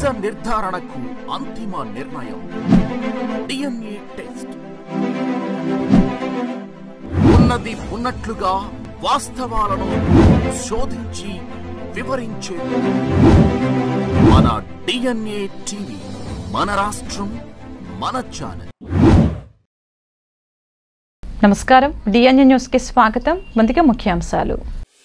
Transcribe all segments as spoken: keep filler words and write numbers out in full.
నిజ నిర్ధారణకు అంతిమ నిర్ణయం డిఎన్ఏ టెస్ట్. ఉన్నది ఉన్నట్లుగా వాస్తవాలను శోధించి వివరించే మన డిఎన్ఏ టీవీ, మన రాష్ట్రం, మన ఛానల్. నమస్కారం, డిఎన్ఏ న్యూస్ కి స్వాగతం. ముందుగా ముఖ్యాంశాలు.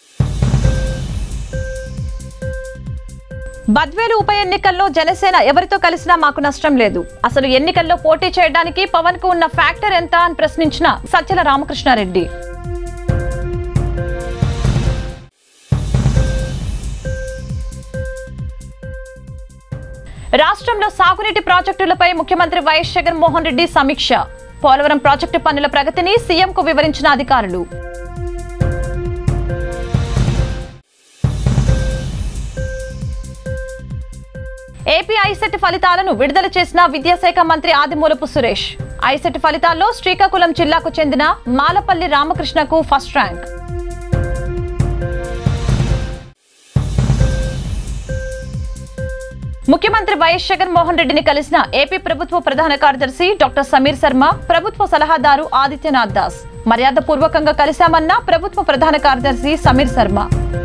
బద్వేలు ఉప ఎన్నికల్లో జనసేన ఎవరితో కలిసినా మాకు నష్టం లేదు. అసలు ఎన్నికల్లో పోటీ చేయడానికి పవన్ కు ఉన్న ఫ్యాక్టర్ ఎంత అని ప్రశ్నించిన సజ్జల రామకృష్ణారెడ్డి. రాష్ట్రంలో సాగునీటి ప్రాజెక్టులపై ముఖ్యమంత్రి వైఎస్ జగన్మోహన్ రెడ్డి సమీక్ష. పోలవరం ప్రాజెక్టు పనుల ప్రగతిని సీఎంకు వివరించిన అధికారులు. ఏపీ ఐసెట్ ఫలితాలను విడుదల చేసిన విద్యాశాఖ మంత్రి ఆదిమూలపు సురేష్. ఐసెట్ ఫలితాల్లో శ్రీకాకుళం జిల్లాకు చెందిన మాలపల్లి రామకృష్ణకు ఫస్ట్ ర్యాంక్. ముఖ్యమంత్రి వైఎస్ జగన్మోహన్ రెడ్డిని కలిసిన ఏపీ ప్రభుత్వ ప్రధాన కార్యదర్శి డాక్టర్ సమీర్ శర్మ, ప్రభుత్వ సలహాదారు ఆదిత్యనాథ్ దాస్. మర్యాదపూర్వకంగా కలిశామన్న ప్రభుత్వ ప్రధాన కార్యదర్శి సమీర్ శర్మ.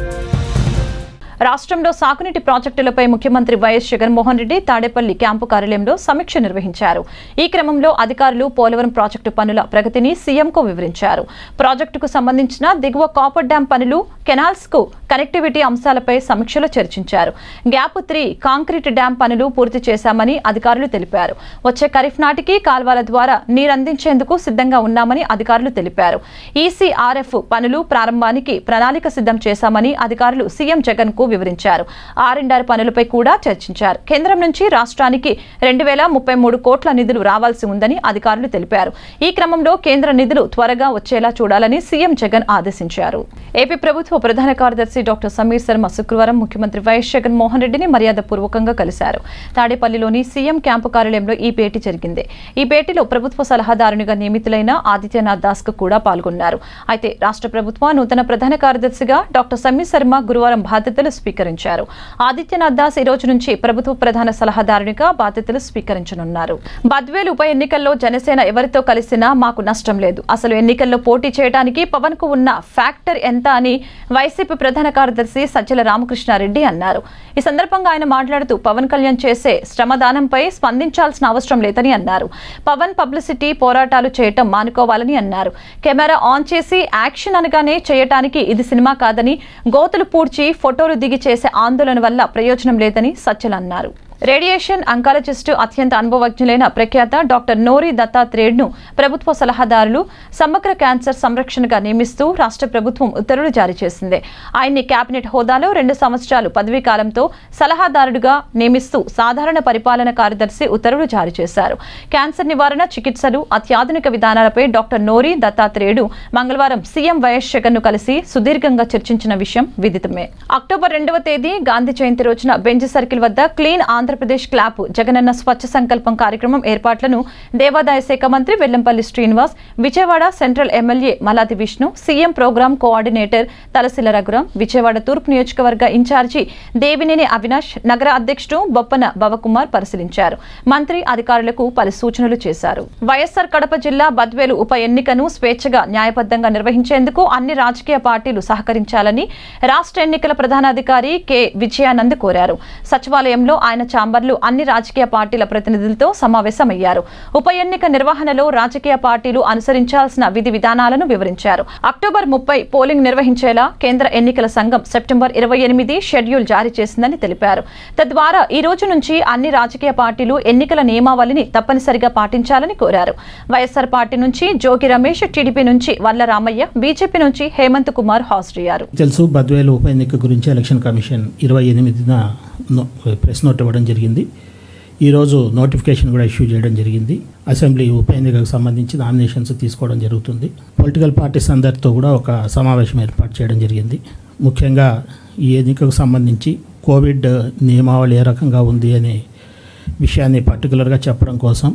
రాష్ట్రంలో సాగునీటి ప్రాజెక్టులపై ముఖ్యమంత్రి వైఎస్ జగన్మోహన్ రెడ్డి తాడేపల్లి క్యాంపు కార్యాలయంలో సమీక్ష నిర్వహించారు. ఈ క్రమంలో అధికారులు పోలవరం ప్రాజెక్టు పనుల ప్రగతిని సీఎంకు వివరించారు. ప్రాజెక్టుకు సంబంధించిన దిగువ కాపర్ డ్యాం పనులు, కెనాల్స్ కు కనెక్టివిటీ అంశాలపై సమీక్షలో చర్చించారు. గ్యాప్ త్రీ కాంక్రీట్ డ్యాం పనులు పూర్తి చేశామని అధికారులు తెలిపారు. వచ్చే ఖరీఫ్ నాటికి కాల్వల ద్వారా నీరందించేందుకు సిద్ధంగా ఉన్నామని అధికారులు తెలిపారు. ఈసీఆర్ఎఫ్ పనులు ప్రారంభానికి ప్రణాళిక సిద్ధం చేశామని అధికారులు సీఎం జగన్ కు వివరించారు. ఆర్ అండ్ ఆర్ పనులపై కూడా చర్చించారు. కేంద్రం నుంచి రాష్ట్రానికి రెండు వేల ముప్పై మూడు కోట్ల నిధులు రావాల్సి ఉందని అధికారులు తెలిపారు. ఈ క్రమంలో కేంద్ర నిధులు త్వరగా వచ్చేలా చూడాలని సీఎం జగన్ ఆదేశించారు. ఏపీ ప్రభుత్వ ప్రధాన కార్యదర్శి డాక్టర్ సమీర్ శర్మ శుక్రవారం ముఖ్యమంత్రి వైఎస్ జగన్మోహన్ రెడ్డిని మర్యాదపూర్వకంగా కలిశారు. తాడేపల్లిలోని సీఎం క్యాంపు కార్యాలయంలో ఈ భేటీ జరిగింది. ఈ భేటీలో ప్రభుత్వ సలహాదారునిగా నియమితులైన ఆదిత్యనాథ్ దాస్ కు కూడా పాల్గొన్నారు. అయితే రాష్ట్ర ప్రభుత్వ నూతన ప్రధాన కార్యదర్శిగా డాక్టర్ సమీర్ శర్మ గురువారం బాధ్యతలు స్వీకరించారు. ఆదిత్యనాథ్ దాస్ ఈ రోజు నుంచి ప్రభుత్వ ప్రధాన సలహాదారునిగా బాధ్యతలు స్వీకరించనున్నారు. బద్వేలు ఉప ఎన్నికల్లో జనసేన ఎవరితో కలిసినా మాకు నష్టం లేదు. అసలు ఎన్నికల్లో పోటీ చేయడానికి పవన్ కు ఉన్న ఫ్యాక్టర్ ఎంత అని వైసీపీ ప్రధాన కార్యదర్శి సజ్జల రామకృష్ణారెడ్డి అన్నారు. ఈ సందర్భంగా ఆయన మాట్లాడుతూ పవన్ కళ్యాణ్ చేసే శ్రమదానంపై స్పందించాల్సిన అవసరం లేదని అన్నారు. పవన్ పబ్లిసిటీ పోరాటాలు చేయటం మానుకోవాలని అన్నారు. కెమెరా ఆన్ చేసి యాక్షన్ అనగానే చేయటానికి ఇది సినిమా కాదని, గోతులు పూడ్చి ఫోటోలు దిగి చేసే ఆందోళన వల్ల ప్రయోజనం లేదని సజ్జల అన్నారు. రేడియేషన్ అంకాలజిస్టు అత్యంత అనుభవజ్ఞులైన ప్రఖ్యాత డాక్టర్ నోరి దత్తాత్రేయుడును ప్రభుత్వ సలహాదారులు సమగ్ర క్యాన్సర్ సంరక్షణగా నియమిస్తూ రాష్ట్ర ప్రభుత్వం ఉత్తర్వులు జారీ చేసింది. ఆయన్ని కేబినెట్ హోదాలో రెండు సంవత్సరాలు పదవీ కాలంతో సలహాదారుడుగా నియమిస్తూ సాధారణ పరిపాలన కార్యదర్శి ఉత్తర్వులు జారీ చేశారు. క్యాన్సర్ నివారణ చికిత్సలు అత్యాధునిక విధానాలపై డాక్టర్ నోరి దత్తాత్రేయుడు మంగళవారం సీఎం వైఎస్ జగన్ ను కలిసి సుదీర్ఘంగా చర్చించిన విషయం విదితమే. అక్టోబర్ రెండవ తేదీ గాంధీ జయంతి రోజున బెంజ్ సర్కిల్ వద్ద క్లీన్ ఆంధ్రప్రదేశ్ క్లాప్ జగనన్న స్వచ్ఛ సంకల్పం కార్యక్రమం ఏర్పాట్లను దేవాదాయ శాఖ మంత్రి Vellampalli Srinivas, Vijayawada central MLA Malladi Vishnu, CM programme coordinator Talasila Raghuram, Vijayawada తూర్పు నియోజకవర్గ ఇన్ఛార్జి దేవినేని అవినాష్, నగర అధ్యక్షుడు బొప్పన భవకుమార్ పరిశీలించారు. మంత్రి అధికారులకు పలు సూచనలు చేశారు. వైఎస్సార్ కడప జిల్లా బద్వేలు ఉప ఎన్నికను స్వేచ్ఛగా న్యాయబద్ధంగా నిర్వహించేందుకు అన్ని రాజకీయ పార్టీలు సహకరించాలని రాష్ట్ర ఎన్నికల ప్రధానాధికారి కె విజయానంద్ కోరారు. సచివాలయంలో ఆయన ఛాంబర్లు అన్ని రాజకీయ పార్టీల ప్రతినిధులతో సమావేశమయ్యారు. ఉప ఎన్నిక నిర్వహణలో రాజకీయ పార్టీలు అనుసరించాల్సిన విధి విధానాలను వివరించారు. అక్టోబర్ ముప్పై పోలింగ్ నిర్వహించేలా కేంద్ర ఎన్నికల సంఘం సెప్టెంబర్ ఇరవై ఎనిమిది షెడ్యూల్ జారీ చేసిందని తెలిపారు. తద్వారా ఈ రోజు నుంచి అన్ని రాజకీయ పార్టీలు ఎన్నికల నియమావళిని తప్పనిసరిగా పాటించాలని కోరారు. వైఎస్సార్ పార్టీ నుంచి జోగి రమేష్, టీడీపీ నుంచి వల్ల రామయ్య, బీజేపీ నుంచి హేమంత్ కుమార్ హాజరయ్యారు. తెలుసు, బద్వేలు ఉప ఎన్నిక గురించి ఎలక్షన్ కమిషన్ ఇరవై ఎనిమిదిన ప్రెస్ నోట్ ఇవ్వడం జరిగింది. ఈరోజు నోటిఫికేషన్ కూడా ఇష్యూ చేయడం జరిగింది. అసెంబ్లీ ఉప ఎన్నికకు సంబంధించి నామినేషన్స్ తీసుకోవడం జరుగుతుంది. పొలిటికల్ పార్టీస్ అందరితో కూడా ఒక సమావేశం ఏర్పాటు చేయడం జరిగింది. ముఖ్యంగా ఈ ఎన్నికకు సంబంధించి కోవిడ్ నియమావళి ఏ రకంగా ఉంది అనే విషయాన్ని పర్టికులర్గా చెప్పడం కోసం,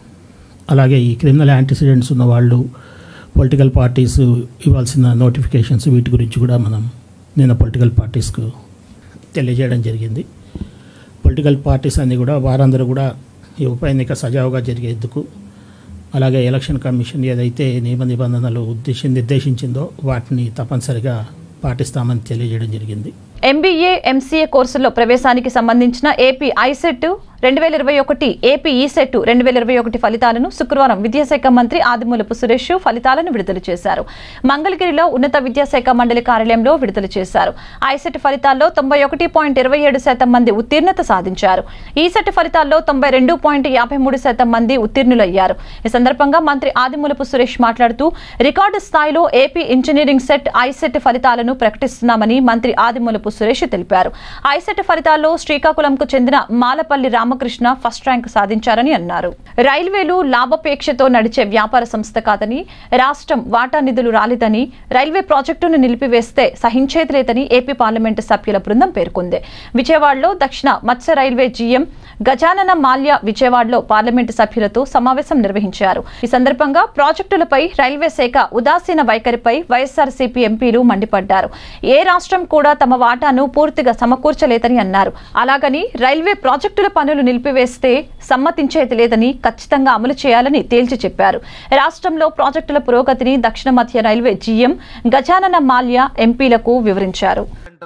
అలాగే ఈ క్రిమినల్ యాంటిసిడెంట్స్ ఉన్న వాళ్ళు, పొలిటికల్ పార్టీస్ ఇవ్వాల్సిన నోటిఫికేషన్స్, వీటి గురించి కూడా మనం నిన్న పొలిటికల్ పార్టీస్కు తెలియజేయడం జరిగింది. పొలిటికల్ పార్టీస్ అన్నీ కూడా వారందరూ కూడా ఈ ఉప ఎన్నిక సజావుగా జరిగేందుకు, అలాగే ఎలక్షన్ కమిషన్ ఏదైతే నియమ నిబంధనలు ఉద్దేశం నిర్దేశించిందో వాటిని తప్పనిసరిగా పాటిస్తామని తెలియజేయడం జరిగింది. ఎంబీఏ ఎంసీఏ కోర్సుల్లో ప్రవేశానికి సంబంధించిన ఏపీ ఐసెట్ రెండు వేల ఇరవై ఒకటి ఏపీ ఈసెట్ రెండు వేల ఇరవై ఒకటి ఫలితాలను శుక్రవారం విద్యాశాఖ మంత్రి ఆదిమూలపు సురేష్ ఫలితాలను విడుదల చేశారు. మంగళగిరిలో ఉన్నత విద్యాశాఖ మండలి కార్యాలయంలో విడుదల చేశారు. ఐసెట్ ఫలితాల్లో తొంభై ఒకటి పాయింట్ ఇరవై ఏడు శాతం మంది ఉత్తీర్ణత సాధించారు. ఈసెట్ ఫలితాల్లో తొంభై రెండు పాయింట్ యాభై మూడు శాతం మంది ఉత్తీర్ణులయ్యారు. ఈ సందర్భంగా మంత్రి ఆదిమూలపు సురేష్ మాట్లాడుతూ రికార్డు స్థాయిలో ఏపీ ఇంజనీరింగ్ సెట్ ఐసెట్ ఫలితాలను ప్రకటిస్తున్నామని మంత్రి ఆదిమూలపు సురేష్ తెలిపారు. ఐసెట్ ఫలితాల్లో శ్రీకాకుళంకు చెందిన మాలపల్లి రామకృష్ణ ఫస్ట్ ర్యాంక్ సాధించారని అన్నారు. రైల్వేలు లాభాపేక్షతో నడిచే వ్యాపార సంస్థ కాదని, రాష్ట్రం వాటా నిధులు రాలేదని, రైల్వే ప్రాజెక్టును నిలిపివేస్తే సహించేది లేదని ఏపీ పార్లమెంటు సభ్యుల బృందం పేర్కొంది. విజయవాడలో దక్షిణ మత్స్య రైల్వే జీఎం గజానన మాల్యా విజయవాడలో పార్లమెంటు సభ్యులతో సమావేశం నిర్వహించారు. ఈ సందర్భంగా ప్రాజెక్టులపై రైల్వే శాఖ ఉదాసీన వైఖరిపై వైఎస్ఆర్సీపీ ఎంపీలు మండిపడ్డారు. ఏ రాష్ట్రం కూడా తమ వాటాను పూర్తిగా సమకూర్చలేదని అన్నారు. అలాగని రైల్వే ప్రాజెక్టుల పనులు నిలిపివేస్తే సమ్మతించేది లేదని, ఖచ్చితంగా అమలు చేయాలని తేల్చి చెప్పారు. రాష్ట్రంలో ప్రాజెక్టుల పురోగతిని దక్షిణ మధ్య రైల్వే జీఎం గజానన మాల్యా ఎంపీలకు వివరించారు.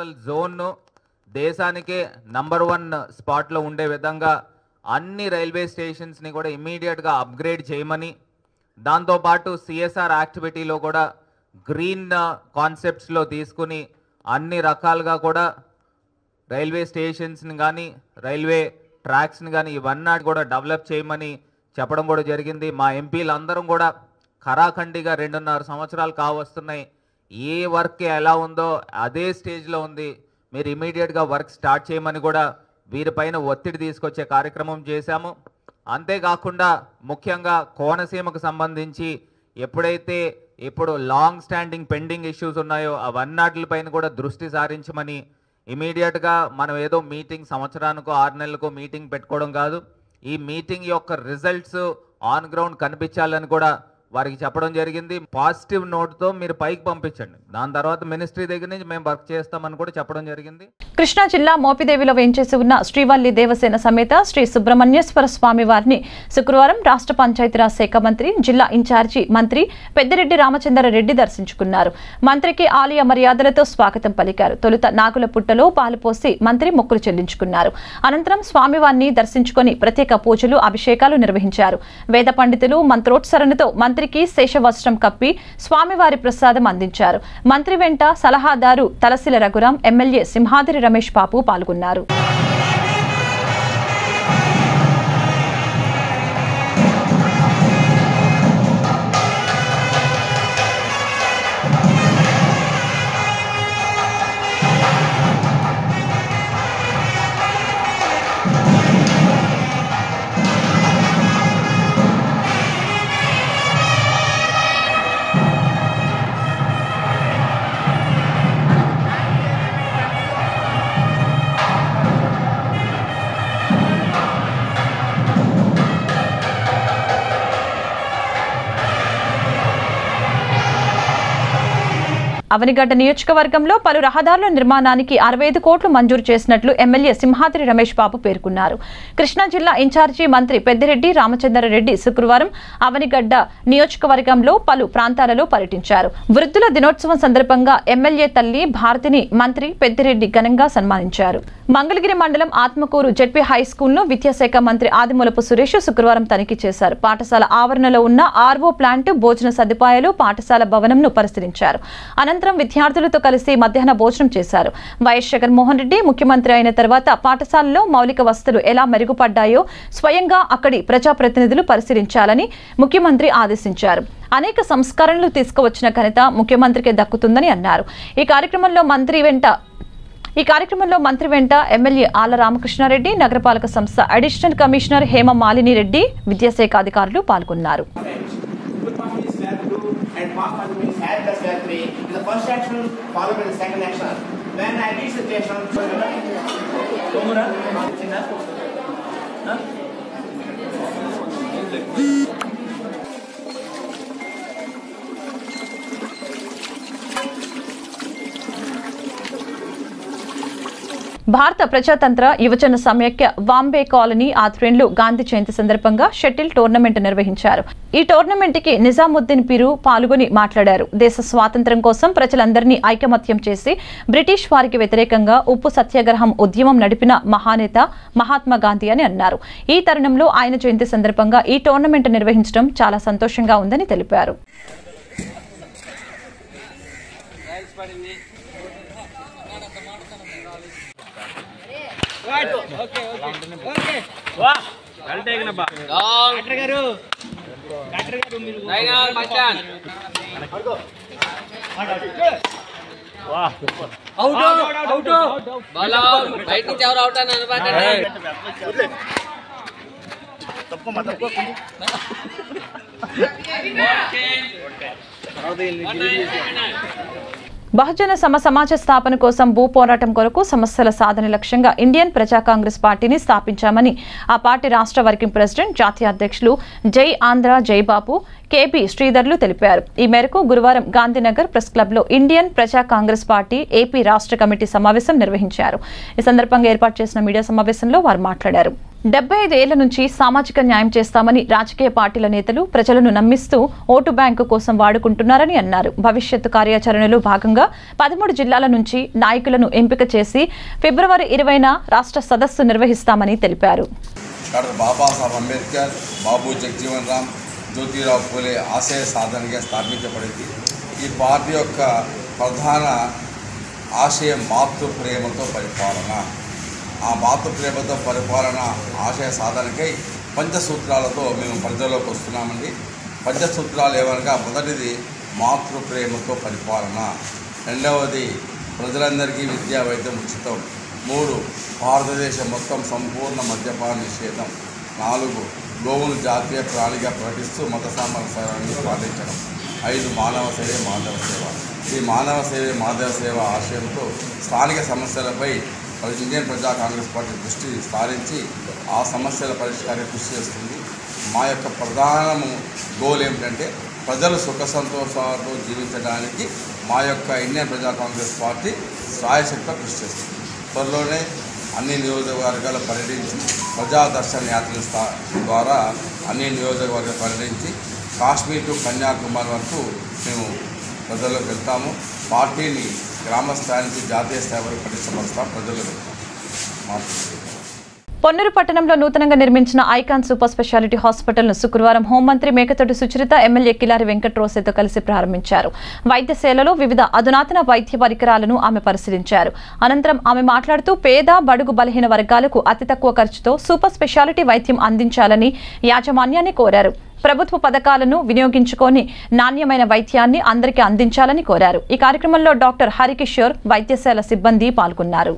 దేశానికే నంబర్ వన్ స్పాట్లో ఉండే విధంగా అన్ని రైల్వే స్టేషన్స్ని కూడా ఇమ్మీడియట్గా అప్గ్రేడ్ చేయమని, దాంతోపాటు సిఎస్ఆర్ యాక్టివిటీలో కూడా గ్రీన్ కాన్సెప్ట్స్లో తీసుకుని అన్ని రకాలుగా కూడా రైల్వే స్టేషన్స్ని కానీ రైల్వే ట్రాక్స్ని కానీ ఇవన్నీ కూడా డెవలప్ చేయమని చెప్పడం కూడా జరిగింది. మా ఎంపీలందరం కూడా ఖరాఖండిగా రెండున్నర సంవత్సరాలు కావస్తున్నాయి. ఏ వర్క్ ఎలా ఉందో అదే స్టేజ్లో ఉంది, మీరు ఇమీడియట్గా వర్క్ స్టార్ట్ చేయమని కూడా వీరిపైన ఒత్తిడి తీసుకొచ్చే కార్యక్రమం చేశాము. అంతేకాకుండా ముఖ్యంగా కోనసీమకు సంబంధించి ఎప్పుడైతే ఇప్పుడు లాంగ్ స్టాండింగ్ పెండింగ్ ఇష్యూస్ ఉన్నాయో అవన్నిటిపైన కూడా దృష్టి సారించమని, ఇమీడియట్గా మనం ఏదో మీటింగ్ సంవత్సరానికో ఆరు నెలలకో మీటింగ్ పెట్టుకోవడం కాదు, ఈ మీటింగ్ యొక్క రిజల్ట్స్ ఆన్ గ్రౌండ్ కనిపించాలని కూడా వారికి చెప్పడం జరిగింది. పాజిటివ్ నోట్తో మీరు పైకి పంపించండి, దాని తర్వాత మినిస్ట్రీ దగ్గర నుంచి మేము వర్క్ చేస్తామని కూడా చెప్పడం జరిగింది. కృష్ణా జిల్లా మోపిదేవిలో వేంచేసి ఉన్న శ్రీవల్లి దేవసేన సమేత శ్రీ సుబ్రహ్మణ్యేశ్వర స్వామి వారిని శుక్రవారం రాష్ట్ర పంచాయతీరాజ్ శాఖ మంత్రి, జిల్లా ఇన్ఛార్జి మంత్రి పెద్దిరెడ్డి రామచంద్రారెడ్డి దర్శించుకున్నారు. మంత్రికి ఆలయ మర్యాదలతో స్వాగతం పలికారు. తొలుత నాగుల పుట్టలో పాలు పోసి మంత్రి మొక్కులు చెల్లించుకున్నారు. అనంతరం స్వామివారిని దర్శించుకుని ప్రత్యేక పూజలు, అభిషేకాలు నిర్వహించారు. వేద పండితులు మంత్రోచ్చరణతో మంత్రి శేషవస్త్రం కప్పి స్వామివారి ప్రసాదం అందించారు. మంత్రి వెంట సలహాదారు తలసిల రఘురాం, ఎమ్మెల్యే సింహాద్రి రమేష్ బాబు పాల్గొన్నారు. అవనిగడ్డ నియోజకవర్గంలో పలు రహదారుల నిర్మాణానికి అరవై ఐదు కోట్లు మంజూరు చేసినట్లు ఎమ్మెల్యే సింహాద్రి రమేష్ బాబు పేర్కొన్నారు. కృష్ణా జిల్లా ఇన్ఛార్జి మంత్రి పెద్దిరెడ్డి రామచంద్రారెడ్డి శుక్రవారం అవనిగడ్డ నియోజకవర్గంలో పలు ప్రాంతాలలో పర్యటించారు. వృద్ధుల దినోత్సవం సందర్భంగా ఎమ్మెల్యే తల్లి భారతిని మంత్రి పెద్దిరెడ్డి ఘనంగా సన్మానించారు. మంగళగిరి మండలం ఆత్మకూరు జెడ్పీ హైస్కూల్ ను విద్యాశాఖ మంత్రి ఆదిమూలపు సురేష్ శుక్రవారం తనిఖీ చేశారు. పాఠశాల ఆవరణలో ఉన్న ఆర్వో ప్లాంట్, భోజన సదుపాయాలు, పాఠశాల భవనంను పరిశీలించారు. అనంతరం విద్యార్థులతో కలిసి మధ్యాహ్న భోజనం చేశారు. వైఎస్ జగన్మోహన్ రెడ్డి ముఖ్యమంత్రి అయిన తర్వాత పాఠశాలలో మౌలిక వసతులు ఎలా మెరుగుపడ్డాయో స్వయంగా అక్కడి ప్రజాప్రతినిధులు పరిశీలించాలని ముఖ్యమంత్రి ఆదేశించారు. అనేక సంస్కరణలు తీసుకువచ్చిన ఘనత ముఖ్యమంత్రికి దక్కుతుందని అన్నారు. ఈ కార్యక్రమంలో మంత్రి వెంట ఈ కార్యక్రమంలో మంత్రి వెంట ఎమ్మెల్యే ఆళ్ల రామకృష్ణారెడ్డి, నగరపాలక సంస్థ అడిషనల్ కమిషనర్ హేమ మాలిని రెడ్డి, విద్యాశాఖ అధికారులు పాల్గొన్నారు. భారత ప్రజాతంత్ర యువజన సమైక్య వాంబే కాలనీ ఆధ్వర్యంలో గాంధీ జయంతి సందర్భంగా షటిల్ టోర్నమెంట్ నిర్వహించారు. ఈ టోర్నమెంట్ కి నిజాముద్దీన్ పీరు పాల్గొని మాట్లాడారు. దేశ స్వాతంత్ర్యం కోసం ప్రజలందరినీ ఐకమత్యం చేసి బ్రిటిష్ వారికి వ్యతిరేకంగా ఉప్పు సత్యాగ్రహం ఉద్యమం నడిపిన మహానేత మహాత్మా గాంధీ అని అన్నారు. ఈ తరుణంలో ఆయన జయంతి సందర్భంగా ఈ టోర్నమెంట్ నిర్వహించడం చాలా సంతోషంగా ఉందని తెలిపారు. బహుజన సమ సమాజ స్థాపన కోసం భూ పోరాటం కొరకు సమస్యల సాధన లక్ష్యంగా ఇండియన్ ప్రజా కాంగ్రెస్ పార్టీని స్థాపించామని ఆ పార్టీ రాష్ట్ర వర్కింగ్ ప్రెసిడెంట్ జాతీయ అధ్యక్షులు జై ఆంధ్ర జైబాబు కేపీ శ్రీధర్లు తెలిపారు. ఈ మేరకు గురువారం గాంధీనగర్ ప్రెస్ క్లబ్ లో Indian Praja Congress party AP రాష్ట్ర కమిటీ సమావేశం నిర్వహించారు. ఈ సందర్భంగా ఏర్పాటు చేసిన మీడియా సమావేశంలో వారు మాట్లాడారు. డెబ్బై ఐదు ఏళ్ల నుంచి సామాజిక న్యాయం చేస్తామని రాజకీయ పార్టీల నేతలు ప్రజలను నమ్మిస్తూ ఓటు బ్యాంకు కోసం వాడుకుంటున్నారని అన్నారు. భవిష్యత్తు కార్యాచరణలో భాగంగా పదమూడు జిల్లాల నుంచి నాయకులను ఎంపిక చేసి ఫిబ్రవరి ఇరవైన రాష్ట్ర సదస్సు నిర్వహిస్తామని తెలిపారు. డాక్టర్ బాబాసాహెబ్ అంబేద్కర్, బాబు జగజీవన్ రామ్, జ్యోతిరావు పూలే ఆశయ సాధనగా స్థాపించబడింది. ఈ పార్టీ యొక్క ప్రధాన ఆశయం మాతృ ప్రేమతో పరిపాలన. ఆ మాతృ ప్రేమతో పరిపాలన ఆశయ సాధనకై పంచసూత్రాలతో మేము ప్రజల్లోకి వస్తున్నామండి. పంచసూత్రాలు ఏమనగా మొదటిది మాతృ ప్రేమతో పరిపాలన, రెండవది ప్రజలందరికీ విద్యా వైద్యం ఉచితం, మూడు భారతదేశం మొత్తం సంపూర్ణ మద్యపాన నిషేధం, నాలుగు గోవును జాతీయ ప్రాణిగా ప్రకటిస్తూ మత సామరస్యాన్ని పాటించడం, ఐదు మానవ సేవే మాధవ సేవ. ఈ మానవ సేవే మాధవ సేవ ఆశయంతో స్థానిక సమస్యలపై ఇండియన్ ప్రజా కాంగ్రెస్ పార్టీ దృష్టి సారించి ఆ సమస్యల పరిష్కారం కృషి చేస్తుంది. మా యొక్క ప్రధాన గోల్ ఏమిటంటే ప్రజలు సుఖ సంతోషాలతో జీవించడానికి మా యొక్క ఇండియన్ ప్రజా కాంగ్రెస్ పార్టీ సాయశక్తిగా కృషి చేస్తుంది. త్వరలోనే అన్ని నియోజకవర్గాలు పర్యటించి ప్రజా దర్శన యాత్రల ద్వారా అన్ని నియోజకవర్గాలు పర్యటించి కాశ్మీర్ టు కన్యాకుమారి వరకు మేము ప్రజల్లోకి వెళ్తాము. పార్టీని గ్రామ స్థాయి నుంచి జాతీయ స్థాయి వరకు పటిష్టపరుస్తాం. ప్రజల్లో వెళ్తాం. పొన్నూరు పట్టణంలో నూతనంగా నిర్మించిన ఐకాన్ సూపర్ స్పెషాలిటీ హాస్పిటల్ను శుక్రవారం హోంమంత్రి మేకతోటి సుచరిత ఎమ్మెల్యే కిలారి వెంకట్రోసేతో కలిసి ప్రారంభించారు. వైద్యశాలలో వివిధ అధునాతన వైద్య పరికరాలను ఆమె పరిశీలించారు. అనంతరం ఆమె మాట్లాడుతూ పేద బడుగు బలహీన వర్గాలకు అతి తక్కువ ఖర్చుతో సూపర్ స్పెషాలిటీ వైద్యం అందించాలని యాజమాన్యాన్ని కోరారు. ప్రభుత్వ పథకాలను వినియోగించుకొని నాణ్యమైన వైద్యాన్ని అందరికీ అందించాలని కోరారు. ఈ కార్యక్రమంలో డాక్టర్ హరికిషోర్, వైద్యశాల సిబ్బంది పాల్గొన్నారు.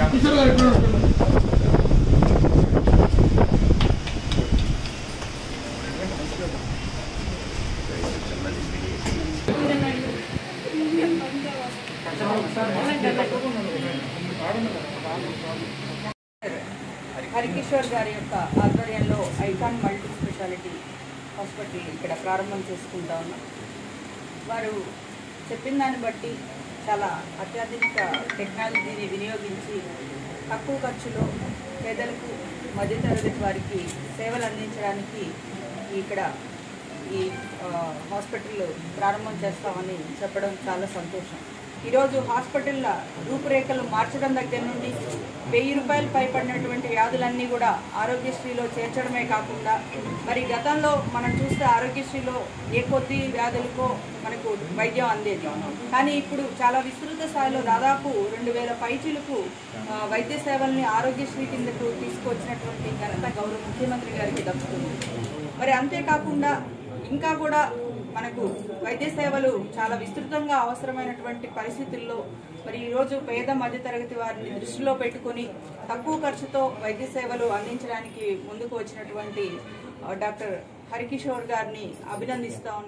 హరికిషోర్ గారి యొక్క ఆధ్వర్యంలో ఐకాన్ మల్టీ స్పెషాలిటీ హాస్పిటల్ ఇక్కడ ప్రారంభం చేసుకుంటా ఉన్నాం. వారు చెప్పిన దాన్ని బట్టి చాలా అత్యాధునిక టెక్నాలజీని వినియోగించి తక్కువ ఖర్చులో పేదలకు మధ్యతరగతి వారికి సేవలు అందించడానికి ఇక్కడ ఈ హాస్పిటల్ ప్రారంభం చేస్తామని చెప్పడం చాలా సంతోషం. ఈరోజు హాస్పిటల్ల రూపురేఖలు మార్చడం దగ్గర నుండి వెయ్యి రూపాయలు పైపడినటువంటి వ్యాధులన్నీ కూడా ఆరోగ్యశ్రీలో చేర్చడమే కాకుండా మరి గతంలో మనం చూస్తే ఆరోగ్యశ్రీలో ఏ కొద్ది వ్యాధులకో మనకు వైద్యం అందేది. కానీ ఇప్పుడు చాలా విస్తృత స్థాయిలో దాదాపు రెండు వేల పైచీలకు వైద్య సేవల్ని ఆరోగ్యశ్రీ కిందకు తీసుకొచ్చినటువంటి ఘనత గౌరవ ముఖ్యమంత్రి గారికి దక్కుతుంది. మరి అంతేకాకుండా ఇంకా కూడా మనకు వైద్య సేవలు చాలా విస్తృతంగా అవసరమైనటువంటి పరిస్థితుల్లో మరి ఈరోజు పేద మధ్యతరగతి వారిని దృష్టిలో పెట్టుకుని తక్కువ ఖర్చుతో వైద్య సేవలు అందించడానికి ముందుకు వచ్చినటువంటి డాక్టర్ హరికిషోర్ గారిని అభినందిస్తూ ఉన్నాము.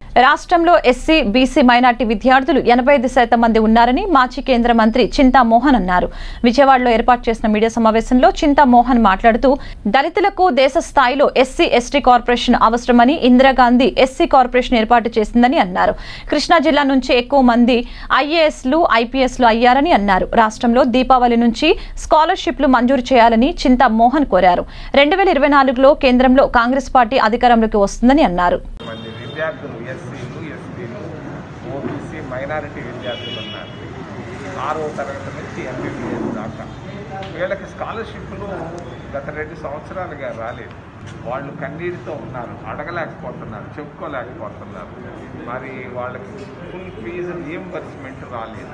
రాష్ట్రంలో ఎస్సీ బీసీ మైనార్టీ విద్యార్థులు ఎనభై ఐదు శాతం మంది ఉన్నారని మాజీ కేంద్ర మంత్రి చింతా మోహన్ అన్నారు. విజయవాడలో ఏర్పాటు చేసిన మీడియా సమావేశంలో చింతా మోహన్ మాట్లాడుతూ దళితులకు దేశ స్థాయిలో ఎస్సీ ఎస్టీ కార్పొరేషన్ అవసరమని ఇందిరాగాంధీ ఎస్సీ కార్పొరేషన్ ఏర్పాటు చేసిందని అన్నారు. కృష్ణా జిల్లా నుంచి ఎక్కువ మంది ఐఏఎస్లు ఐపీఎస్లు అయ్యారని అన్నారు. రాష్ట్రంలో దీపావళి నుంచి స్కాలర్షిప్లు మంజూరు చేయాలని చింతా మోహన్ కోరారు. రెండు వేల ఇరవై నాలుగులో కేంద్రంలో కాంగ్రెస్ పార్టీ అధికారంలోకి వస్తుందని అన్నారు. విద్యార్థులు ఎస్సీలు ఎస్టీలు ఓబీసీ మైనారిటీ విద్యార్థులు ఉన్నారు. ఆరో తరగతి నుంచి ఎంబీబీఎస్ దాకా వీళ్ళకి స్కాలర్షిప్లు గత రెండు సంవత్సరాలుగా రాలేదు. వాళ్ళు కన్నీటితో ఉన్నారు, అడగలేకపోతున్నారు, చెప్పుకోలేకపోతున్నారు. మరి వాళ్ళకి ఫుల్ ఫీజు రియంబర్స్మెంట్ రాలేదు,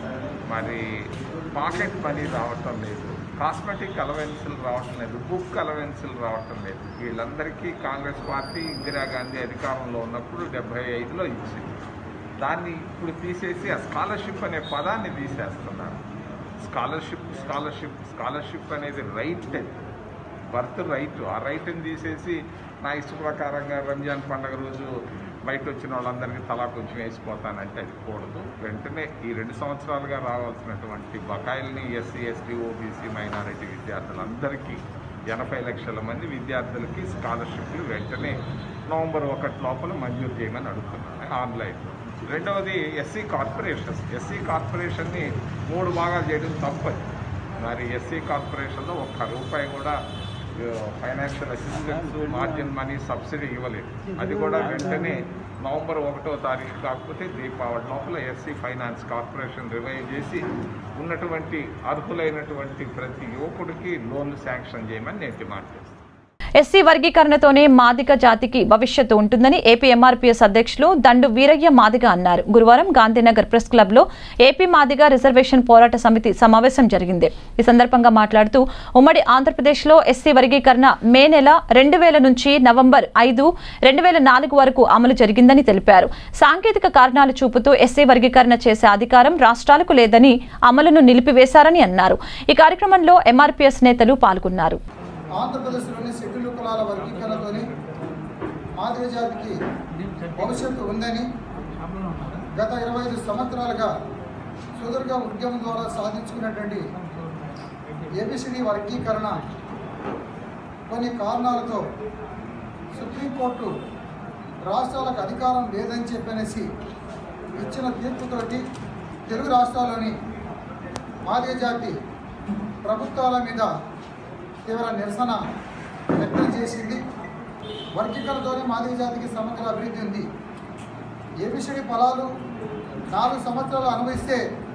మరి పాకెట్ మనీ రావటం లేదు, కాస్మెటిక్ అలవెన్సులు రావటం లేదు, బుక్ అలవెన్సులు రావటం లేదు. వీళ్ళందరికీ కాంగ్రెస్ పార్టీ ఇందిరాగాంధీ అధికారంలో ఉన్నప్పుడు డెబ్బై ఐదులో ఇచ్చింది. దాన్ని ఇప్పుడు తీసేసి ఆ స్కాలర్షిప్ అనే పదాన్ని తీసేస్తున్నారు. స్కాలర్షిప్ స్కాలర్షిప్ స్కాలర్షిప్ అనేది రైట్, బర్త్ రైట్. ఆ రైట్ని తీసేసి నా ఇష్ట ప్రకారంగా రంజాన్ పండుగ రోజు బయట వచ్చిన వాళ్ళందరికీ తలా కొంచెం వేసిపోతానంటే అది కూడదు. వెంటనే ఈ రెండు సంవత్సరాలుగా రావాల్సినటువంటి బకాయిల్ని ఎస్సీ ఎస్టీ ఓబీసీ మైనారిటీ విద్యార్థులందరికీ ఎనభై లక్షల మంది విద్యార్థులకి స్కాలర్షిప్లు వెంటనే నవంబర్ ఒకటి లోపల మంజూరు చేయమని అడుగుతున్నాను ఆన్లైన్. రెండవది ఎస్సీ కార్పొరేషన్. ఎస్సీ కార్పొరేషన్ని మూడు భాగాలు చేయడం తప్పదు. మరి ఎస్సీ కార్పొరేషన్లో ఒక్క రూపాయి కూడా financial assistance, margin money, subsidy ఇవ్వలేదు. అది కూడా వెంటనే నవంబర్ ఒకటో తారీఖు కాకపోతే దీపావళి లోపల ఎస్సీ ఫైనాన్స్ కార్పొరేషన్ రివైవ్ చేసి ఉన్నటువంటి అర్హులైనటువంటి ప్రతి యువకుడికి లోన్లు శాంక్షన్ చేయమని నేను డిమాండ్ చేస్తాను. ఎస్సీ వర్గీకరణతోనే మాదిగ జాతికి భవిష్యత్తు ఉంటుందని ఏపీ ఎంఆర్పీఎస్ అధ్యక్షులు దండు వీరయ్య మాదిగ అన్నారు. గురువారం గాంధీనగర్ ప్రెస్ క్లబ్ లో ఏపీ మాదిగ రిజర్వేషన్ పోరాట సమితి సమావేశం జరిగింది. ఈ సందర్భంగా మాట్లాడుతూ ఉమ్మడి ఆంధ్రప్రదేశ్ లో ఎస్సీ వర్గీకరణ మే నెల రెండు వేల నుంచి నవంబర్ ఐదు రెండు వేల నాలుగు వరకు అమలు జరిగిందని తెలిపారు. సాంకేతిక కారణాలు చూపుతూ ఎస్సీ వర్గీకరణ చేసే అధికారం రాష్ట్రాలకు లేదని అమలును నిలిపివేశారని అన్నారు. ఈ కార్యక్రమంలో ఎంఆర్పీఎస్ నేతలు పాల్గొన్నారు. ఆంధ్రప్రదేశ్లోని షెడ్యూల్ కులాల వర్గీకరణతోనే మాదిగ జాతికి భవిష్యత్తు ఉందని గత ఇరవై ఐదు సంవత్సరాలుగా సుదీర్ఘ ఉద్యమం ద్వారా సాధించుకున్నటువంటి ఏబిసిడి వర్గీకరణ కొన్ని కారణాలతో సుప్రీంకోర్టు రాష్ట్రాలకు అధికారం లేదని చెప్పనేసి ఇచ్చిన తీర్పుతోటి తెలుగు రాష్ట్రాల్లోని మాదిగ జాతి ప్రభుత్వాల మీద తీవ్ర నిరసన వ్యక్తం చేసింది. వర్గీకరణతోనే మాదిగ జాతికి సమగ్ర అభివృద్ధి ఉంది. ఏబిసిడి ఫలాలు నాలుగు సంవత్సరాలు అనుభవిస్తే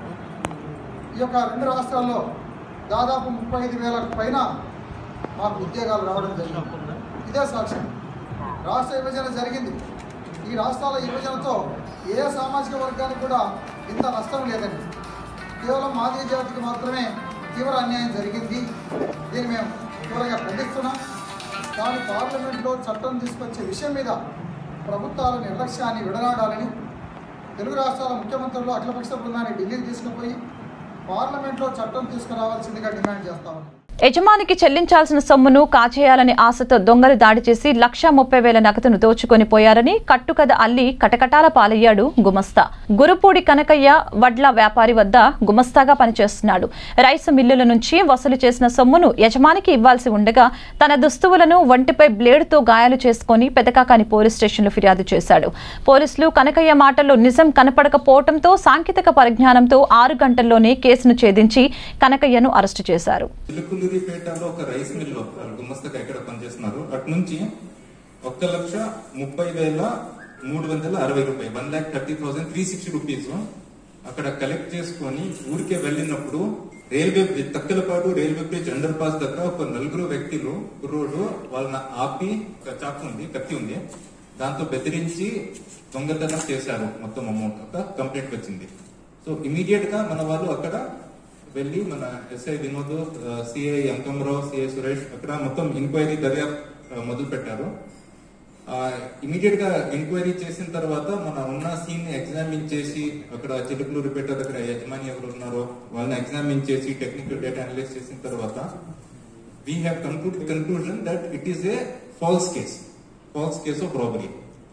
ఈ యొక్క రెండు రాష్ట్రాల్లో దాదాపు ముప్పై ఐదు వేలకు పైన మాకు ఉద్యోగాలు రావడం జరిగింది. ఇదే సాక్ష్యం. రాష్ట్ర విభజన జరిగింది. ఈ రాష్ట్రాల విభజనతో ఏ సామాజిక వర్గానికి కూడా ఇంత నష్టం లేదండి. కేవలం మాదిగ జాతికి మాత్రమే తీవ్ర అన్యాయం జరిగింది. దీన్ని మేము తీవ్రంగా ఖండిస్తున్నాం. కానీ పార్లమెంట్లో చట్టం తీసుకొచ్చే విషయం మీద ప్రభుత్వాల నిర్లక్ష్యాన్ని విడనాడాలని తెలుగు రాష్ట్రాల ముఖ్యమంత్రులు అఖిలపక్ష బృందాన్ని ఢిల్లీకి తీసుకుపోయి పార్లమెంట్లో చట్టం తీసుకురావాల్సిందిగా డిమాండ్ చేస్తామని. యజమానికి చెల్లించాల్సిన సొమ్మును కాజేయాలని ఆశతో దొంగలు దాడి చేసి లక్షా ముప్పై వేల నగదును దోచుకొని పోయారని కట్టుకథ అల్లి కటకటాల పాలయ్యాడు గుమస్తా. గురుపూడి కనకయ్య వడ్ల వ్యాపారి వద్ద గుమస్తాగా పనిచేస్తున్నాడు. రైసు మిల్లుల నుంచి వసూలు చేసిన సొమ్మును యజమానికి ఇవ్వాల్సి ఉండగా తన దుస్తువులను ఒంటిపై బ్లేడుతో గాయాలు చేసుకుని పెదకాకాని పోలీస్ స్టేషన్లో ఫిర్యాదు చేశాడు. పోలీసులు కనకయ్య మాటల్లో నిజం కనపడకపోవడంతో సాంకేతిక పరిజ్ఞానంతో ఆరు గంటల్లోనే కేసును ఛేదించి కనకయ్యను అరెస్టు చేశారు. పేటలో ఒక రైస్ మిల్ గుమస్తగా ఎక్కడ పనిచేస్తున్నారు. అటు నుంచి ఒక్క లక్ష ముప్పై వేల మూడు వందల అరవై రూపాయలు one lakh thirty thousand three sixty rupees అక్కడ కలెక్ట్ చేసుకుని ఊరికే వెళ్ళినప్పుడు రైల్వే తక్కలపాటు రైల్వే బ్రిడ్జ్ అండర్ పాస్ దగ్గర ఒక నలుగురు వ్యక్తులు రోడ్డు వాళ్ళని ఆపి చాకు ఉంది కత్తి ఉంది దాంతో బెదిరించి దొంగతనం చేశారు. మొత్తం అమౌంట్ ఒక కంప్లైంట్ వచ్చింది. సో ఇమీడియట్ గా మన వాళ్ళు అక్కడ వెళ్ళి మన SI Vinod, CI Ankamarao, CI Suresh అక్కడ మొత్తం ఎంక్వైరీ దర్యాప్తు మొదలు పెట్టారు. ఇమీడియట్ గా ఎంక్వైరీ చేసిన తర్వాత మన ఉన్న సీన్ ఎగ్జామిన్ చేసి అక్కడ చిలుకలూరుపేట దగ్గర యజమాని ఎవరు ఉన్నారో వాళ్ళని ఎగ్జామిన్ చేసి టెక్నికల్ డేటా అనలైజ్ చేసిన తర్వాత we have conclude conclusion that it is a false case false case of robbery.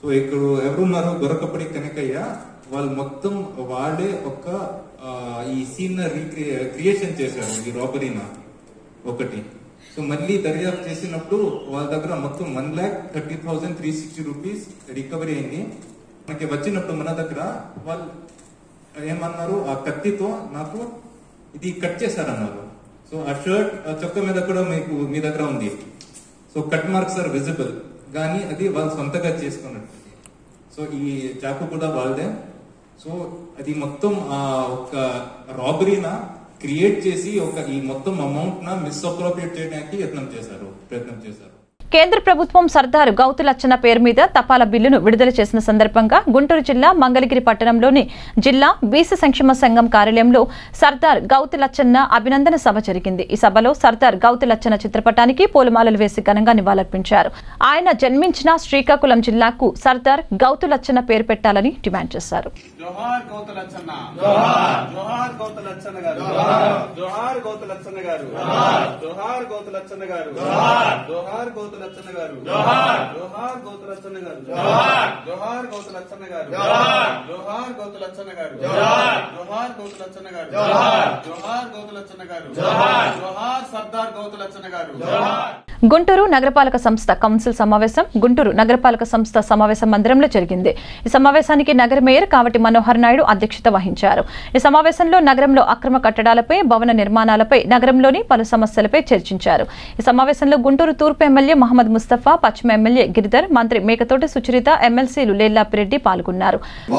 So ఇక్కడ ఎవరున్నారు గొరకపడి కనకయ్య వాళ్ళు మొత్తం వాళ్ళే ఒక ఈ సీన్ రీక్రియే క్రియేషన్ చేశారు ఈ రాబరీనా ఒకటి. సో మళ్ళీ దర్యాప్తు చేసినప్పుడు వాళ్ళ దగ్గర మొత్తం one lakh thirty thousand three sixty rupees recovery అయింది. మనకి వచ్చినప్పుడు మన దగ్గర వాళ్ళు ఏమన్నారు, ఆ కత్తితో నాకు ఇది కట్ చేశారన్నారు. సో ఆ షర్ట్ ఆ చొక్క మీద కూడా మీకు మీ దగ్గర ఉంది. So cut marks are visible, కానీ అది వాళ్ళు సొంతగా చేసుకున్నట్టు. సో ఈ చాకు కూడా వాళ్ళదే. సో అది మొత్తం ఆ ఒక రాబరీనా క్రియేట్ చేసి ఒక ఈ మొత్తం అమౌంట్ న మిస్అప్రోప్రియేట్ చేయడానికి యత్నం చేశారు ప్రయత్నం చేశారు. కేంద్ర ప్రభుత్వం సర్దార్ గౌతు లచ్చన్న పేరు మీద తపాలా బిల్లును విడుదల చేసిన సందర్భంగా గుంటూరు జిల్లా మంగళగిరి పట్టణంలోని జిల్లా బీసీ సంక్షేమ సంఘం కార్యాలయంలో సర్దార్ గౌతు లచ్చన్న అభినందన సభ జరిగింది. ఈ సభలో సర్దార్ గౌతు లచ్చన్న చిత్రపటానికి పూలమాలలు వేసి ఘనంగా నివాళులర్పించారు. ఆయన జన్మించిన శ్రీకాకుళం జిల్లాకు సర్దార్ గౌతు లచ్చన్న పేరు పెట్టాలని డిమాండ్ చేశారు. జోహార్ గౌతు లచ్చన్న, జోహార్ జోహార్ గౌతు లచ్చన్న గారు, జోహార్ జోహార్ గౌతు లచ్చన్న గారు, జోహార్ జోహార్ గౌతు లచ్చన్న గారు, జోహార్ జోహార్ గౌతు లచ్చన్న గారు, జోహార్ జోహార్ గౌతు లచ్చన్న గారు, జోహార్ జోహార్ గౌతు లచ్చన్న గారు, జోహార్ జోహార్ గౌతు లచ్చన్న గారు, జోహార్ జోహార్ గౌతు లచ్చన్న గారు, జోహార్ జోహార్ గౌతు లచ్చన్న గారు, జోహార్ జోహార్ సర్దార్ గౌతు లచ్చన్న గారు, జోహార్. గుంటూరు నగరపాలక సంస్థ కౌన్సిల్ సమావేశం గుంటూరు నగరపాలక సంస్థ సమావేశ మందిరంలో జరిగింది. ఈ సమావేశానికి నగర మేయర్ కావటి మనోహర్ నాయుడు అధ్యక్షత వహించారు. ఈ సమావేశంలో నగరంలో అక్రమ కట్టడాలపై, భవన నిర్మాణాలపై, నగరంలోని పలు సమస్యలపై చర్చించారు. ఈ సమావేశంలో గుంటూరు తూర్పు ఎమ్మెల్యే మహమ్మద్ ముస్తఫా, పశ్చిమ ఎమ్మెల్యే గిరిధర్, మంత్రి మేకతోటి సుచరిత, ఎమ్మెల్సీలు లేల్లాపిరెడ్డి పాల్గొన్నారు.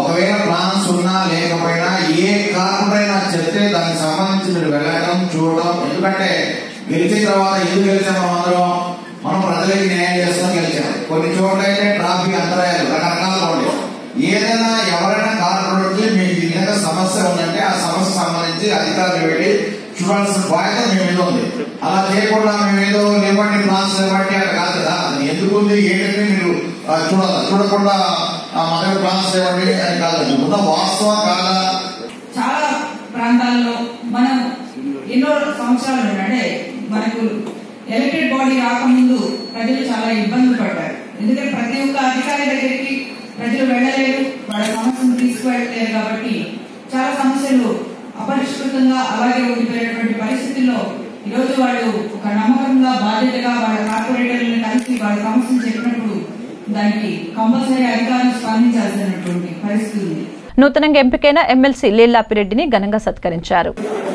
గెలిచిన తర్వాత ఎందుకు గెలిచాం మనం అందరం, మనం ప్రజలకి న్యాయం చేస్తాం గెలిచాం. కొన్ని చోట్ల అయితే ట్రాఫిక్ అంతరాయాలు రకరకాలుగా ఉండే, ఏదైనా ఎవరైనా కార్పొరేట్ మీకు ఈ విధంగా సమస్య ఉందంటే ఆ సమస్య సంబంధించి అధికారులు వెళ్ళి చూడాల్సిన బాధ్యత మీ మీద ఉంది. అలా చేయకుండా మేము ఏదో లేబట్టి ప్లాన్స్ లేబట్టి అక్కడ కాదు కదా, అది ఎందుకు ఉంది ఏంటంటే మీరు చూడాలి. చూడకుండా మా దగ్గర ప్లాన్స్ లేబట్టి అని కాదు, ఉన్న వాస్తవం కాదా. చాలా ప్రాంతాల్లో మనం ఎన్నో సంవత్సరాలు అంటే మనకు ఎలక్టెడ్ బాడీ రాకముందు ప్రజలు చాలా ఇబ్బందులు పడ్డారు. ఎందుకంటే ప్రతి ఒక్క అధికారి దగ్గరికి ప్రజలు వెళ్ళలేరు, వాళ్ళ సమస్యను తీసుకువెళ్ళలేరు. కాబట్టి చాలా సమస్యలు అపరిష్కృతంగా అలాగే ఉండిపోయేటువంటి పరిస్థితుల్లో ఈరోజు వాళ్ళు ఒక నమ్మకంగా బాధ్యతగా వాళ్ళ కార్పొరేటర్లను కలిసి వాళ్ళ సమస్యను చెప్పినప్పుడు దానికి కంపల్సరీ అధికారులు స్పందించాల్సినటువంటి పరిస్థితి ఉంది. నూతనంగా ఎంపికైన ఎమ్మెల్సీ లేల్లాపిరెడ్డిని ఘనంగా సత్కరించారు.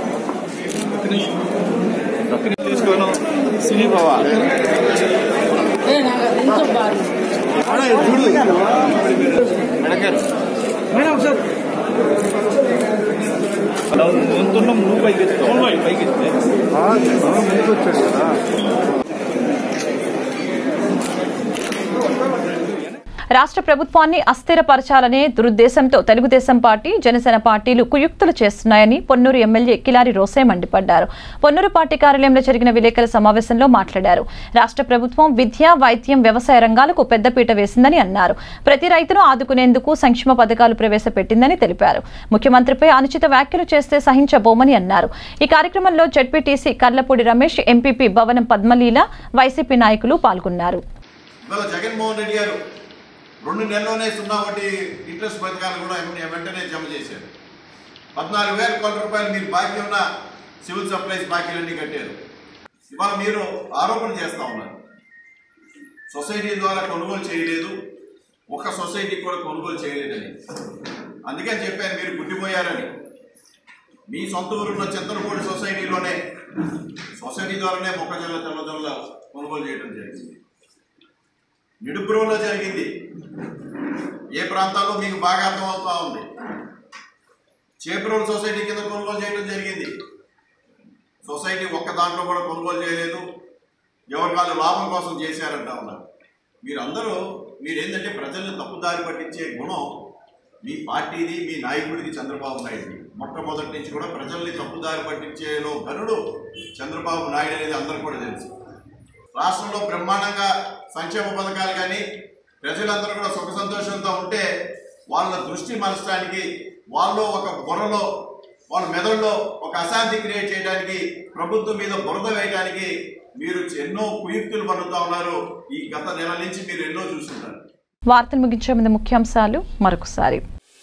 రాష్ట్ర ప్రభుత్వాన్ని అస్థిరపరచాలనే దురుద్దేశంతో తెలుగుదేశం పార్టీ, జనసేన పార్టీలు కుయుక్తులు చేస్తున్నాయని పొన్నూరు ఎమ్మెల్యే కిలారి రోసే మండిపడ్డారు. పొన్నూరు పార్టీ కార్యాలయంలో జరిగిన విలేకరుల సమావేశంలో మాట్లాడారు. రాష్ట్ర ప్రభుత్వం విద్య, వైద్యం, వ్యవసాయ రంగాలకు పెద్దపీట వేసిందని అన్నారు. ప్రతి రైతును ఆదుకునేందుకు సంక్షేమ పథకాలు ప్రవేశపెట్టిందని తెలిపారు. ముఖ్యమంత్రిపై అనుచిత వ్యాఖ్యలు చేస్తే సహించబోమని అన్నారు. ఈ కార్యక్రమంలో జడ్పీటీసీ కర్లపూడి రమేష్, ఎంపీపీ భవనం పద్మలీల, వైసీపీ నాయకులు పాల్గొన్నారు. జగన్మోహన్ రెడ్డి గారు రెండు నెలల్లోనే సున్నా వడ్డీ ఇంట్రెస్ట్ పథకాలు కూడా వెంటనే జమ చేశారు. పద్నాలుగు వేల కోట్ల రూపాయలు మీరు బాకీ ఉన్న సివిల్ సప్లైస్ బాకీలన్నీ కట్టారు. ఇవాళ మీరు ఆరోపణ చేస్తూ ఉన్నారు, సొసైటీ ద్వారా కొనుగోలు చేయలేదు, ఒక్క సొసైటీ కూడా కొనుగోలు చేయలేదని. అందుకని చెప్పాను మీరు గుడ్డిపోయారని. మీ సొంత ఊరున్న చింతలపూడి సొసైటీలోనే సొసైటీ ద్వారానే మొక్కజొన్న, తెల్లజొన్నల కొనుగోలు చేయడం జరిగింది. నిడుపురంలో జరిగింది. ఏ ప్రాంతాల్లో మీకు బాగా అర్థమవుతా ఉంది. చేపురోలు సొసైటీ కింద కొనుగోలు చేయడం జరిగింది. సొసైటీ ఒక్క దాంట్లో కూడా కొనుగోలు చేయలేదు, ఎవరి వాళ్ళు లాభం కోసం చేశారంటా ఉన్నారు. మీరందరూ మీరేంటంటే ప్రజల్ని తప్పుదారి పట్టించే గుణం మీ పార్టీది, మీ నాయకుడిది చంద్రబాబు నాయుడు. మొట్టమొదటి నుంచి కూడా ప్రజల్ని తప్పుదారి పట్టించేలో గనుడు చంద్రబాబు నాయుడు అనేది అందరూ కూడా తెలుసు. రాష్ట్రంలో బ్రహ్మాండంగా సంక్షేమ పథకాలు కానీ ప్రజలందరూ కూడా సుఖ సంతోషంతో ఉంటే వాళ్ళ దృష్టి మలచడానికి, వాళ్ళు ఒక బుర్రలో, వాళ్ళ మెదడులో ఒక అశాంతి క్రియేట్ చేయడానికి, ప్రభుత్వం మీద బురద వేయడానికి మీరు ఎన్నో కుయుక్తులు పడుతూ ఉన్నారు. ఈ గత నెల నుంచి మీరు ఎన్నో చూస్తున్నారు. వార్తలు ముగించే ముందు ముఖ్యాంశాలు మరొకసారి.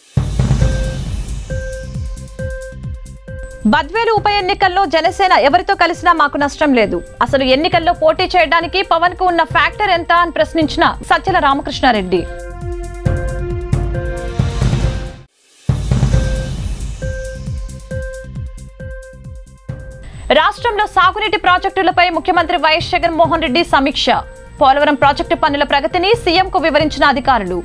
బద్వేలు ఉప ఎన్నికల్లో జనసేన ఎవరితో కలిసినా మాకు నష్టం లేదు. అసలు ఎన్నికల్లో పోటీ చేయడానికి పవన్ కు ఉన్న ఫ్యాక్టర్ ఎంత అని ప్రశ్నించిన సజ్జల రామకృష్ణారెడ్డి. రాష్ట్రంలో సాగునీటి ప్రాజెక్టులపై ముఖ్యమంత్రి వైఎస్ జగన్మోహన్ రెడ్డి సమీక్ష. పోలవరం ప్రాజెక్టు పనుల ప్రగతిని సీఎంకు వివరించిన అధికారులు.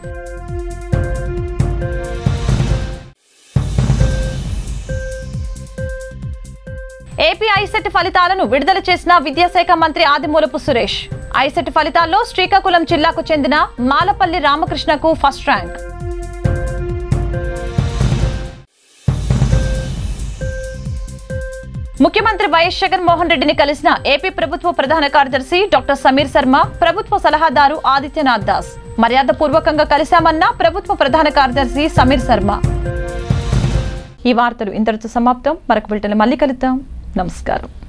ఏపీ ఐసెట్ ఫలితాలను విడుదల చేసిన విద్యాశాఖ మంత్రి ఆదిమూలపు సురేష్. ఐసెట్ ఫలితాల్లో శ్రీకాకుళం జిల్లాకు చెందిన మాలపల్లి రామకృష్ణకు ఫస్ట్ ర్యాంక్. ముఖ్యమంత్రి వైఎస్ జగన్మోహన్ రెడ్డిని కలిసిన ఏపీ ప్రభుత్వ ప్రధాన కార్యదర్శి డాక్టర్ సమీర్ శర్మ, ప్రభుత్వ సలహాదారు ఆదిత్యనాథ్ దాస్. మర్యాదపూర్వకంగా కలిశామన్న ప్రభుత్వ ప్రధాన కార్యదర్శి సమీర్ శర్మ. ఈ వార్తలు ఇంతటితో సమాప్తం. మరొక బులెటిన్లో మళ్ళీ కలుద్దాం. నమస్కారం.